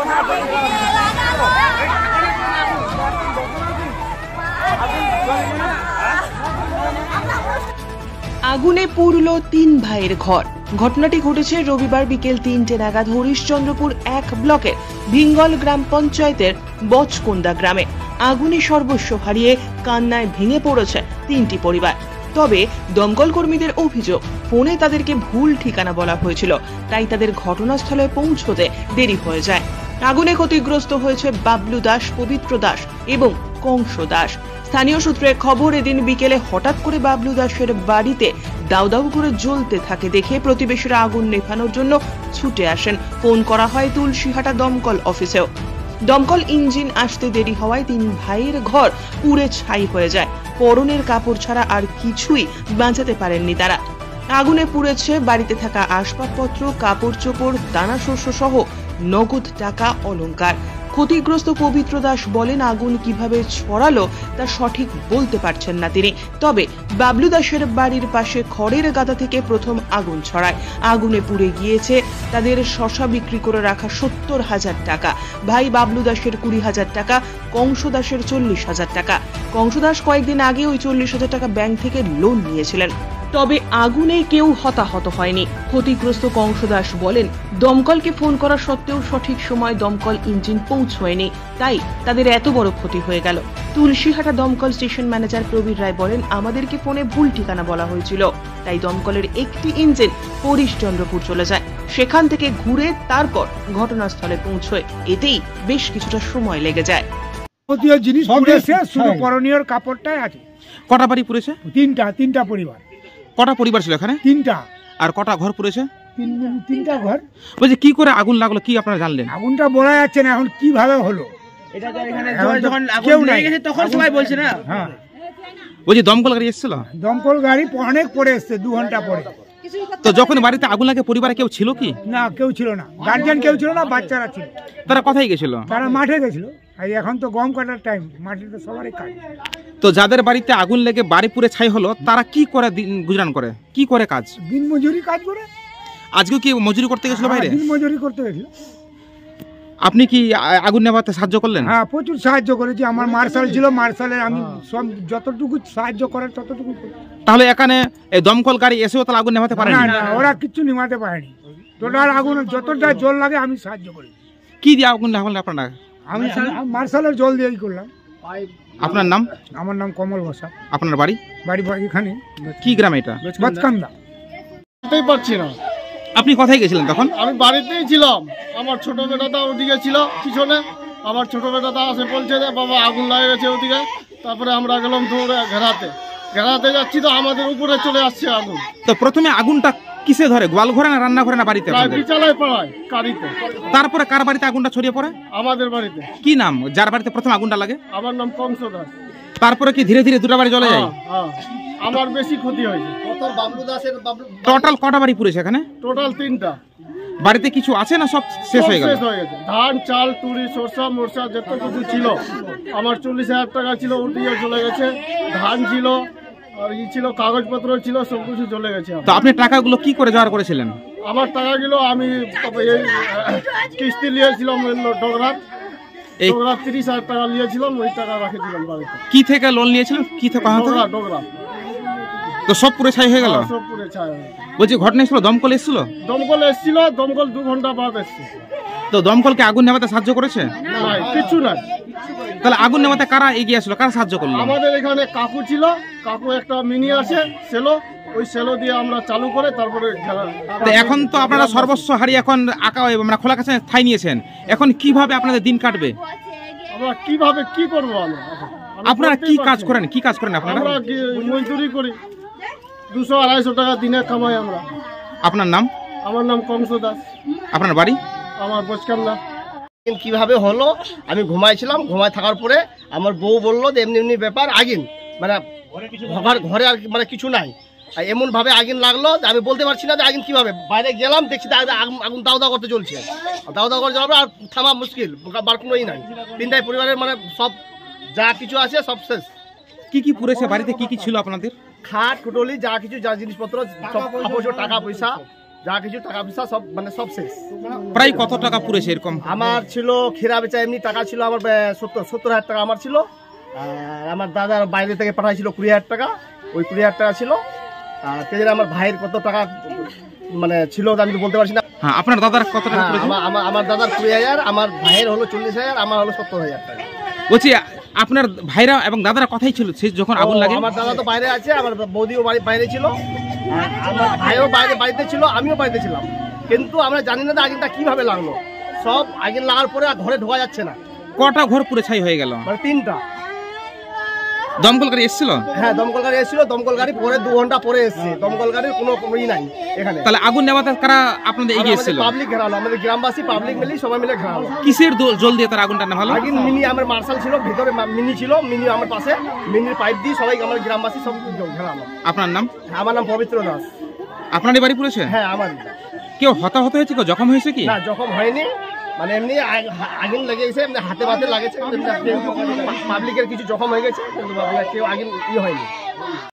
আগুনে পুড়ল ৩ ভাইয়ের ঘর। ঘটনাটি ঘটেছে রবিবার বিকেল ৩টে নাগাদ হরিশ্চন্দ্রপুর ১ ব্লকের ভিঙ্গল গ্রাম পঞ্চায়েতের বচকুন্দা গ্রামে। আগুনে সর্বস্ব হারিয়ে কান্নায় ভেঙে পড়েছে ৩টি পরিবার। তবে দমকল কর্মীদের অভিযোগ, ফোনে তাদেরকে ভুল ঠিকানা বলা হয়েছিল, তাই তাদের ঘটনাস্থলে পৌঁছতে দেরি হয়ে যায়। আগুনে ক্ষতিগ্রস্ত হয়েছে বাবলু দাস, পবিত্র দাস এবং কংস দাস। স্থানীয় সূত্রে খবর, এদিন বিকেলে হঠাৎ করে বাবলু দাসের বাড়িতে দাউ দাউ করে জ্বলতে থাকে দেখে প্রতিবেশীরা আগুন নেভানোর জন্য ছুটে আসেন। ফোন করা হয় তুলসীহাটা দমকল অফিসেও। দমকল ইঞ্জিন আসতে দেরি হওয়ায় ৩ ভাইয়ের ঘর পুড়ে ছাই হয়ে যায়। পরনের কাপড় ছাড়া আর কিছুই বাঁচাতে পারেননি তারা। আগুনে পুড়েছে বাড়িতে থাকা আসবাবপত্র, কাপড় চোপড়, দানা শস্য সহ নগদ টাকা, অলংকার। ক্ষতিগ্রস্ত পবিত্র দাস বলেন, আগুন কিভাবে ছড়ালো তা সঠিক বলতে পারছেন না তিনি। তবে বাবলু দাসের বাড়ির পাশে খড়ের গাদা থেকে প্রথম আগুন ছড়ায়। আগুনে পুড়ে গিয়েছে তাদের শশা বিক্রি করে রাখা ৭০,০০০ টাকা। ভাই বাবলু দাসের ২০,০০০ টাকা, কংস দাসের ৪০,০০০ টাকা। কংস দাস কয়েকদিন আগে ওই ৪০,০০০ টাকা ব্যাংক থেকে লোন নিয়েছিলেন। তবে আগুনে কেউ হতাহত হয়নি। ক্ষতিগ্রস্ত কংস দাস বলেন, দমকলকে ফোন করা সত্ত্বেও সঠিক সময় দমকল ইঞ্জিন পৌঁছয়নি, তাই তাদের এত বড় ক্ষতি হয়ে গেল। তুলসীহাটা দমকল স্টেশন ম্যানেজার প্রবীর রায় বলেন, আমাদেরকে ফোনে ভুল ঠিকানা বলা হয়েছিল, তাই দমকলের একটি ইঞ্জিন হরিশ্চন্দ্রপুর চলে যায়। সেখান থেকে ঘুরে তারপর ঘটনাস্থলে পৌঁছয়। এতেই বেশ কিছুটা সময় লেগে যায়। জিনিস শুধু করণীয় কাপড়টাই আছে। কটা বাড়ি পুড়েছে? তিনটা পরিবার। কটা পরিবার ছিল এখানে? 3টা। আর কটা ঘর পুড়েছে? 3টা ঘর। বলছি কি করে আগুন লাগলো, কি আপনারা জানলেন? আগুনটা বলা যাচ্ছে না এখন কিভাবে হলো। এটা তো এখানে যখন আগুন লেগে গেছে তখন সবাই বলছে না। হ্যাঁ, বলছি দমকল গাড়ি এসেছিল? দমকল গাড়ি অনেক পরে এসছে, 2 ঘন্টা পরে। তো যখন বাড়িতে আগুন লাগে পরিবারে কেউ ছিল কি? না, কেউ ছিল না। গার্জিয়ান কেউ ছিল না, বাচ্চারা ছিল। তারা কোথায় গেছিল? তারা মাঠে গেছিল। আর এখন তো গম কাটার টাইম, মাঠে তো সবারই কাজ। তো যাদের বাড়িতে আগুন লেগে বাড়ি পুড়ে ছাই হলো, তারা কি করে দিন গুজরান করে, কি করে কাজ? দিন মজুরি কাজ করে। আজকে কি মজুরি করতে গেছিল বাইরে? দিন মজুরি করতে গেছিল। আপনি কি আগুন নেভাতে সাহায্য করলেন? হ্যাঁ, প্রচুর সাহায্য করেছি। আমার মার্শাল ছিল, মার্শালের আমি সব যতটুকু সাহায্য করার ততটুকু করেছি। তাহলে এখানে এই দমকল গাড়ি এসেও তাহলে আগুন নেভাতে পারেনি? না, ওরা কিচ্ছু নিভাতে পারেনি। টোটাল আগুন যতটা জল লাগে আমি সাহায্য করি। কি দিয়ে আগুন নেভালেন আপনারা? আমি মার্শালের জল দিয়েই করলাম। আপনার নাম? আমার নাম কমল বসা। আপনার বাড়ি? বাড়ি এখানে। কি গ্রাম এটা? বচকান্দা। পারছি না। আপনি কোথায় গেছিলেন তখন? আমি বাড়িতেই ছিলাম। আমার ছোট বেটাটা ওদিকে ছিল পিছনে। আমার ছোট বেটাটা আসে বলছে যে বাবা আগুন লাগে গেছে ওদিকে। তারপরে আমরা গেলাম দৌড়ে ঘেরাতে যাচ্ছি, তো আমাদের উপরে চলে আসছে আগুন। তো প্রথমে আগুনটা কিসে ধরে, গোয়াল ঘরে না রান্না ঘরে না বাড়িতে? বিচালায় পাড়ায় কারিতে। তারপরে কার বাড়িতে আগুনটা ছড়িয়ে পড়ে? আমাদের বাড়িতে। কি নাম যার বাড়িতে প্রথম আগুনটা লাগে? আমার নাম কংস দাস। তারপরে কি ধীরে ধীরে দুটো বাড়ি জ্বলে যায়? হ্যাঁ, আমার বেশি ক্ষতি হয়েছে। টোটাল কটা বাড়ি পুড়েছে এখানে? টোটাল 3টা। বাড়িতে কিছু আছে না সব শেষ হয়ে গেল? ধান, চাল, তুড়ি, সরষা মরষা যত কিছু ছিল, আমার 40,000 টাকা ছিল, ওটিও চলে গেছে। ধান ছিল আর ছিল, কাগজপত্র ছিল, সবকিছু চলে গেছে। তো আপনি টাকাগুলো কি করে জোগাড় করেছিলেন? আমার টাকাগুলো আমি কিস্তি নিয়েছিলাম ডগরার। 30,000 টাকা নিয়েছিলাম, ওই টাকা রেখেছিলাম বাড়িতে। কি থেকে লোন নিয়েছিলেন? কি থেকে? ডগরা। তো সব পুরো ছাই হয়ে গেল? সব পুরো ছাই হয়ে গেল। বলছি ঘটনা এসেছিল, দমকল এসেছিল? দমকল এসেছিল, দমকল 2 ঘন্টা বাদ এসছে। তো দমকলকে আগুন নেভাতে সাহায্য করেছে? না, কিছু নাই। তাহলে আগুন নেভাতে কারা এগিয়ে আসলো, কারা সাহায্য করলো? আমাদের এখানে কাকু ছিল, কাকু একটা মিনি আছে সেলো, ওই সেলো দিয়ে আমরা চালু করে তারপরে। এখন তো আপনারা সর্বস্ব হারিয়ে এখন আমরা খোলা কাছে ঠাই নিয়েছেন, এখন কিভাবে আপনাদের দিন কাটবে? আমরা কিভাবে কি করবো? আপনারা কি কাজ করেন? কি কাজ করেন আপনারা? আমরা মজদুরি করি, 200-250 টাকা দিনে কামাই আমরা। আপনার নাম? আমার নাম কংস দাস। আপনার বাড়ি? আমার বচকান্দা। কিভাবে হলো, আমি ঘুমাইছিলাম, ঘুমায় থাকার পরে আমার বউ বললো যে এমনি এমনি ব্যাপার, আগুন মানে ঘরে আর মানে কিছু নাই। আর এমন ভাবে আগুন লাগলো আমি বলতে পারছি না যে আগুন কিভাবে। বাইরে গেলাম, দেখছি আগুন দাও দাও করতে চলছে। দাও দাও করে যাবে, আর থামা মুশকিল, বার কোনোই নাই। 3টাই পরিবারের মানে সব যা কিছু আছে সব শেষ। কি কি পুড়েছে বাড়িতে? কি কি ছিল আপনাদের? খাট, কুটলি, যা কিছু, যা জিনিসপত্র, সব টাকা পয়সা যা কিছু টাকা পয়সা সব মানে সব শেষ। প্রায় কত টাকা পুড়েছে এরকম? আমার ছিল খেরা বেচা এমনি টাকা ছিল আমার 70,000 টাকা আমার ছিল। আর আমার দাদার বাইরে থেকে পাঠাইছিল 20,000 টাকা, ওই 20,000 টাকা ছিল। আর তেজে আমার ভাইয়ের কত টাকা মানে ছিল আমি তো বলতে পারছি না। হ্যাঁ, আপনার দাদার কত টাকা পুড়েছে? আমার দাদার 20,000, আমার ভাইয়ের হলো 40,000, আমার হলো 70,000 টাকা। বলছি আপনার ভাইরা এবং দাদারা কথাই ছিল সে যখন আগুন লাগে? আমার দাদা তো বাইরে আছে, আমার বৌদিও বাইরে ছিল, আর আমার ভাইও বাড়িতে ছিল, আমিও বাড়িতে ছিলাম। কিন্তু আমরা জানি না যে আগুনটা কিভাবে লাগলো। সব আগুন লাগার পরে আর ঘরে ঢোকা যাচ্ছে না। কটা ঘর পুড়ে ছাই হয়ে গেল? মানে 3টা। দমকল গাড়ি এসেছিল? হ্যাঁ, দমকল গাড়ি এসেছিল। দমকল গাড়ি পরে 2 ঘন্টা পরে এসেছে। দমকল গাড়ির কোনো ই নাই এখানে। তাহলে আগুন নেভাতে কারা আপনাদের এগিয়ে এসেছিল? পাবলিক ঘেরালো, আমাদের গ্রামবাসী পাবলিক মিলে সবাই মিলে ঘেরালো। কিসের জল দিয়ে তার আগুনটা নেভালো? আগুন মিনি আমার মার্শাল ছিল, ভিতরে মিনি ছিল, মিনি আমার পাশে, মিনির পাইপ দিয়ে সবাই আমার গ্রামবাসী সব ঘেরালো। আপনার নাম? আমার নাম পবিত্র দাস। আপনারই বাড়ি পুড়েছে? হ্যাঁ, আমার। কেউ হতাহত হয়েছে, কেউ জখম হয়েছে কি? না, জখম হয়নি, মানে এমনি আগুন লেগেছে, এমনি হাতে হাতে লাগেছে। পাবলিকের কিছু জখম হয়ে গেছে, কিন্তু কেউ আগুন হয়নি।